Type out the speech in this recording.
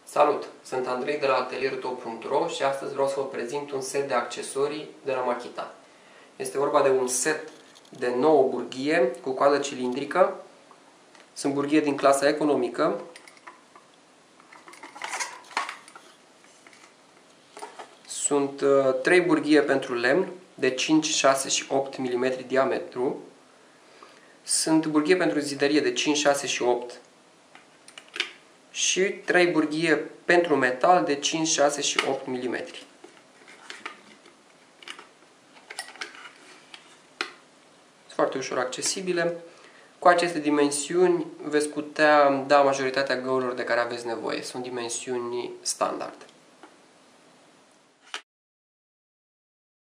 Salut! Sunt Andrei de la atelierul.ro și astăzi vreau să vă prezint un set de accesorii de la Makita. Este vorba de un set de 9 burghie cu coadă cilindrică. Sunt burghie din clasa economică. Sunt 3 burghie pentru lemn de 5, 6 și 8 mm diametru. Sunt burghie pentru zidărie de 5, 6 și 8 și 3 burghie pentru metal de 5, 6 și 8 mm. Sunt foarte ușor accesibile. Cu aceste dimensiuni veți putea da majoritatea găurilor de care aveți nevoie. Sunt dimensiuni standard.